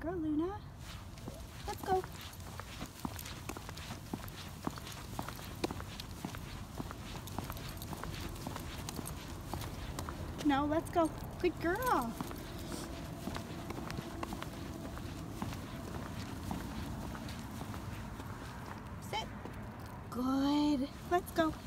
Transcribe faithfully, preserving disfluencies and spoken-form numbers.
girl, Luna. Let's go. No, let's go. Good girl. Sit. Good. Let's go.